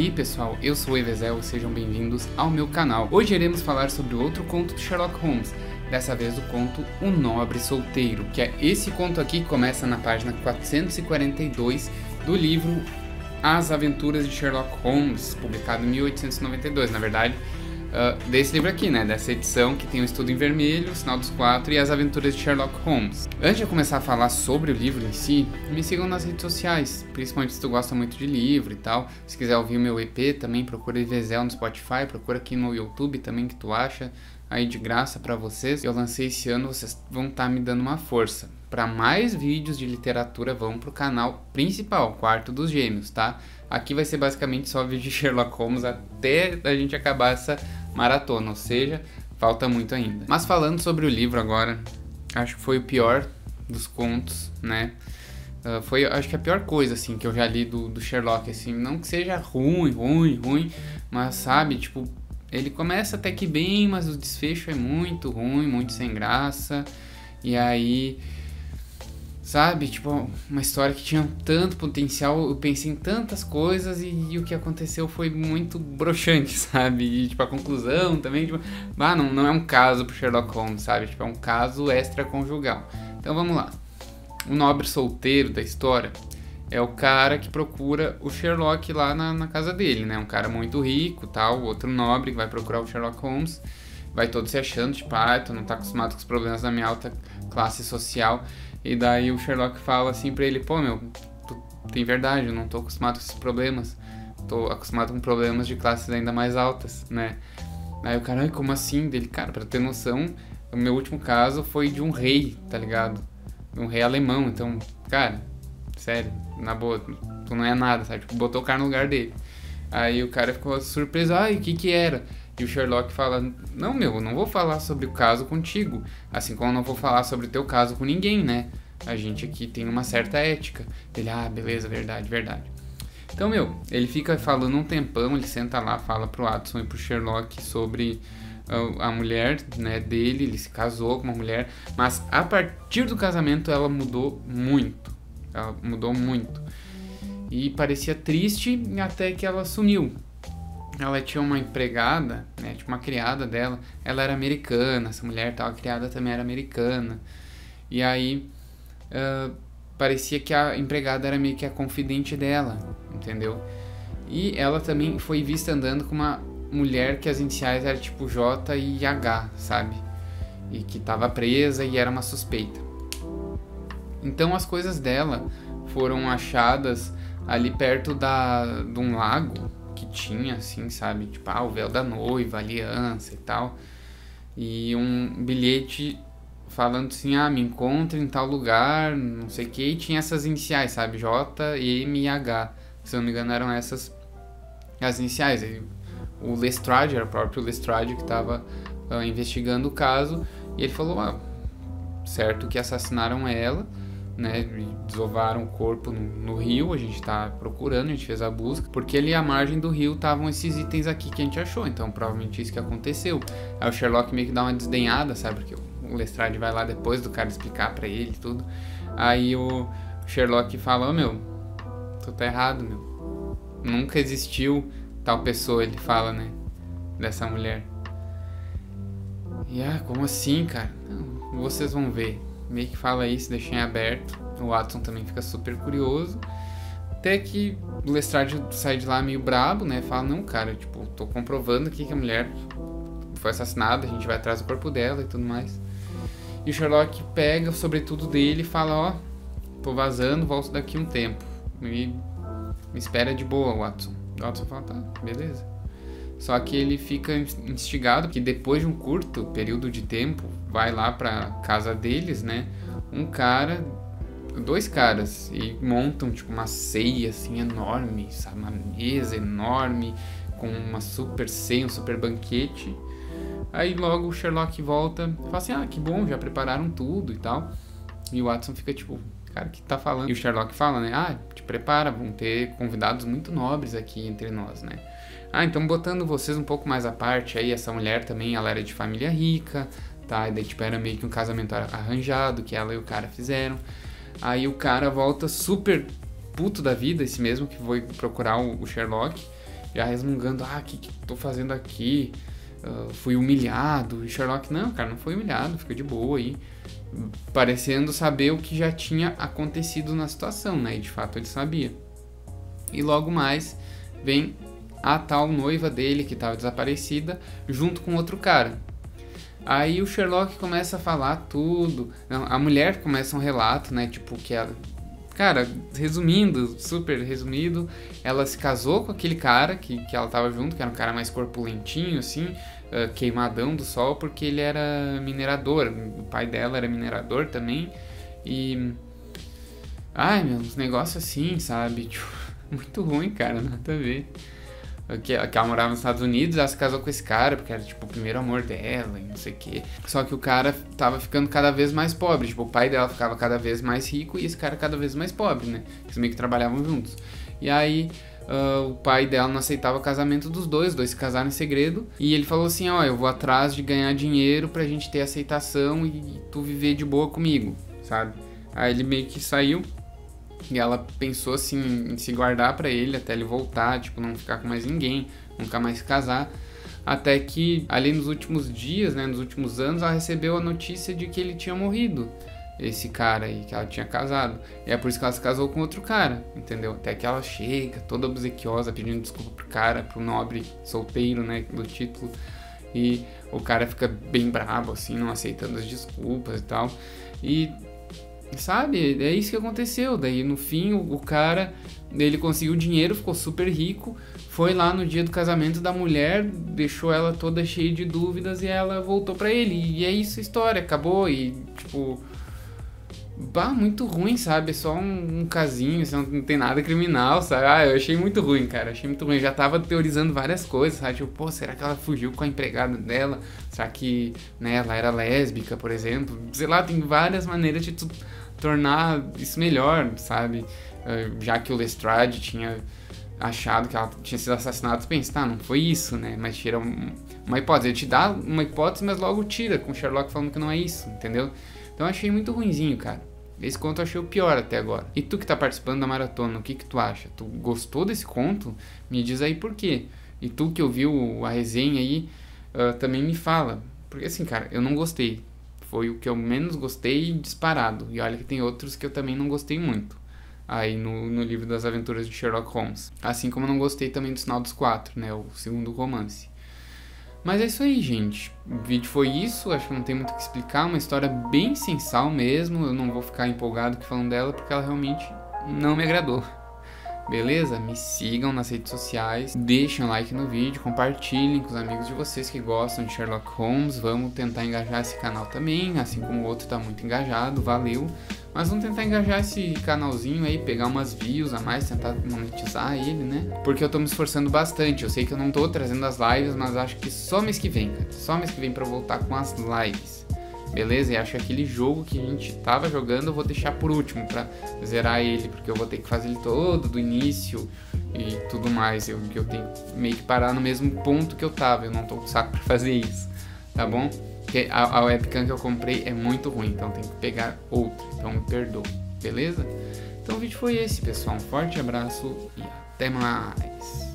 aí pessoal, eu sou o Evezel, sejam bem-vindos ao meu canal. Hoje iremos falar sobre outro conto de Sherlock Holmes, dessa vez o conto O Nobre Solteiro, que é esse conto aqui que começa na página 442 do livro As Aventuras de Sherlock Holmes, publicado em 1892, na verdade, desse livro aqui, né, dessa edição que tem o estudo em vermelho, o sinal dos 4 e as aventuras de Sherlock Holmes. Antes de eu começar a falar sobre o livro em si, me sigam nas redes sociais, principalmente se tu gosta muito de livro e tal. Se quiser ouvir o meu EP também, procura Evezel no Spotify, procura aqui no YouTube também, que tu acha aí de graça pra vocês. Eu lancei esse ano, vocês vão estar me dando uma força. Para mais vídeos de literatura, vão pro canal principal, Quarto dos Gêmeos, tá? Aqui vai ser basicamente só vídeo de Sherlock Holmes até a gente acabar essa maratona, ou seja, falta muito ainda. Mas falando sobre o livro agora, acho que foi o pior dos contos, né? Foi, acho que a pior coisa, assim, que eu já li do Sherlock, assim, não que seja ruim, mas sabe, tipo, ele começa até que bem, mas o desfecho é muito ruim, muito sem graça, e aí, sabe, tipo, uma história que tinha tanto potencial, eu pensei em tantas coisas e o que aconteceu foi muito broxante, sabe, e tipo, a conclusão também, tipo, não é um caso pro Sherlock Holmes, sabe, tipo, é um caso extraconjugal. Então vamos lá. O nobre solteiro da história é o cara que procura o Sherlock lá na casa dele, né, um cara muito rico, tal, outro nobre que vai procurar o Sherlock Holmes, vai todo se achando, tipo, tu não tá acostumado com os problemas da minha alta classe social. E daí o Sherlock fala assim pra ele, pô, tem verdade, eu não tô acostumado com esses problemas, tô acostumado com problemas de classes ainda mais altas, né? Aí o cara, como assim? Dele, cara, pra ter noção, o meu último caso foi de um rei, tá ligado? Um rei alemão, então, cara, sério, na boa, tu não é nada, sabe? Tipo, botou o cara no lugar dele. Aí o cara ficou surpreso, o que era? E o Sherlock fala, não, eu não vou falar sobre o caso contigo, assim como eu não vou falar sobre o teu caso com ninguém, né? A gente aqui tem uma certa ética. Ele, beleza, verdade. Então, ele fica falando um tempão, ele senta lá, fala pro Watson e pro Sherlock sobre a mulher, né, dele, ele se casou com uma mulher, mas a partir do casamento ela mudou muito. E parecia triste até que ela sumiu. Ela tinha uma empregada, né, tipo uma criada dela, ela era americana, essa mulher tal, a criada também era americana, e aí parecia que a empregada era meio que a confidente dela, entendeu? E ela também foi vista andando com uma mulher que as iniciais eram tipo J e H, sabe? E que estava presa e era uma suspeita. Então as coisas dela foram achadas ali perto de um lago, que tinha, assim, sabe, tipo, o véu da noiva, a aliança e tal, e um bilhete falando assim, me encontre em tal lugar, não sei o que, e tinha essas iniciais, sabe, J, M e H, se não me engano eram essas as iniciais. E o Lestrade, era o próprio Lestrade que estava investigando o caso, e ele falou, certo que assassinaram ela, né, desovaram o corpo no rio, a gente tá procurando, a gente fez a busca, porque ali à margem do rio estavam esses itens aqui que a gente achou, então provavelmente isso que aconteceu. Aí o Sherlock meio que dá uma desdenhada, sabe, porque o Lestrade vai lá depois do cara explicar pra ele tudo, aí o Sherlock fala, tu tá errado, nunca existiu tal pessoa, ele fala, né, dessa mulher. E como assim, cara? Não, vocês vão ver. Meio que fala isso, deixa em aberto. O Watson também fica super curioso. Até que o Lestrade sai de lá meio brabo, né? Fala, não, cara, tipo, tô comprovando aqui que a mulher foi assassinada, a gente vai atrás do corpo dela e tudo mais. E o Sherlock pega o sobretudo dele e fala, tô vazando, volto daqui um tempo. Me espera de boa, Watson. O Watson fala, tá, beleza. Só que ele fica instigado que depois de um curto período de tempo, vai lá pra casa deles, né, dois caras, e montam tipo uma ceia assim enorme, sabe, uma mesa enorme, com uma super ceia, um super banquete. Aí logo o Sherlock volta e fala assim, que bom, já prepararam tudo e tal. E o Watson fica tipo, cara, o que tá falando? E o Sherlock fala, né, te prepara, vão ter convidados muito nobres aqui entre nós, né. Então botando vocês um pouco mais à parte, aí essa mulher também, ela era de família rica, tá, e daí tipo era meio que um casamento arranjado, que ela e o cara fizeram. Aí o cara volta super puto da vida, esse mesmo que foi procurar o Sherlock, já resmungando, que tô fazendo aqui? Fui humilhado. E Sherlock, não, cara, não foi humilhado, fica de boa aí. Parecendo saber o que já tinha acontecido na situação, né? E de fato ele sabia. E logo mais vem a tal noiva dele que estava desaparecida junto com outro cara. Aí o Sherlock começa a falar tudo. Não, a mulher começa um relato, né? Tipo, que ela... Cara, resumindo, super resumido, ela se casou com aquele cara que ela tava junto, que era um cara mais corpulentinho, assim, queimadão do sol, porque ele era minerador. O pai dela era minerador também. E... uns negócios assim, sabe? Tipo, muito ruim, cara, nada a ver. Que ela morava nos Estados Unidos, ela se casou com esse cara, porque era, tipo, o primeiro amor dela e não sei o quê. Só que o cara tava ficando cada vez mais pobre, tipo, o pai dela ficava cada vez mais rico e esse cara cada vez mais pobre, né? Eles meio que trabalhavam juntos. E aí, o pai dela não aceitava o casamento dos dois se casaram em segredo. E ele falou assim, eu vou atrás de ganhar dinheiro pra gente ter aceitação e tu viver de boa comigo, sabe? Aí ele meio que saiu. E ela pensou assim em se guardar pra ele até ele voltar, tipo, não ficar com mais ninguém, nunca mais se casar. Até que ali nos últimos dias, né, nos últimos anos, ela recebeu a notícia de que ele tinha morrido, esse cara aí que ela tinha casado. E é por isso que ela se casou com outro cara, entendeu? Até que ela chega toda obsequiosa pedindo desculpa pro cara, pro nobre solteiro, né, do título. E o cara fica bem bravo assim, não aceitando as desculpas e tal. E... sabe, é isso que aconteceu. Daí no fim o cara, ele conseguiu dinheiro, ficou super rico, foi lá no dia do casamento da mulher, deixou ela toda cheia de dúvidas e ela voltou pra ele. E é isso a história, acabou. E tipo, muito ruim, sabe? É só um casinho, não tem nada criminal, sabe? Eu achei muito ruim, cara, achei muito ruim. Eu já tava teorizando várias coisas, sabe? Tipo, será que ela fugiu com a empregada dela? Será que, né, ela era lésbica, por exemplo? Sei lá, tem várias maneiras de tornar isso melhor, sabe? Já que o Lestrade tinha achado que ela tinha sido assassinada, tu pensa, não foi isso, né? Mas tira uma hipótese. Ele te dá uma hipótese, mas logo tira, com o Sherlock falando que não é isso, entendeu? Então eu achei muito ruinzinho, cara. Esse conto eu achei o pior até agora. E tu que tá participando da maratona, o que tu acha? Tu gostou desse conto? Me diz aí por quê. E tu que ouviu a resenha aí, também me fala. Porque assim, cara, eu não gostei. Foi o que eu menos gostei disparado. E olha que tem outros que eu também não gostei muito. Aí no livro das aventuras de Sherlock Holmes. Assim como eu não gostei também do Sinal dos Quatro, né? O segundo romance. Mas é isso aí, gente. O vídeo foi isso. Acho que não tem muito o que explicar. Uma história bem sensal mesmo. Eu não vou ficar empolgado falando dela porque ela realmente não me agradou. Beleza? Me sigam nas redes sociais, deixem um like no vídeo, compartilhem com os amigos de vocês que gostam de Sherlock Holmes. Vamos tentar engajar esse canal também, assim como o outro tá muito engajado, valeu. Mas vamos tentar engajar esse canalzinho aí, pegar umas views a mais, tentar monetizar ele, né? Porque eu tô me esforçando bastante. Eu sei que eu não tô trazendo as lives, mas acho que só mês que vem, cara. Só mês que vem pra eu voltar com as lives. Beleza? E acho que aquele jogo que a gente tava jogando eu vou deixar por último pra zerar ele, porque eu vou ter que fazer ele todo do início e tudo mais. Eu tenho meio que parar no mesmo ponto que eu tava, eu não tô com saco pra fazer isso, tá bom? Porque a webcam que eu comprei é muito ruim, então tem que pegar outra, então me perdoa, beleza? Então o vídeo foi esse, pessoal. Um forte abraço e até mais!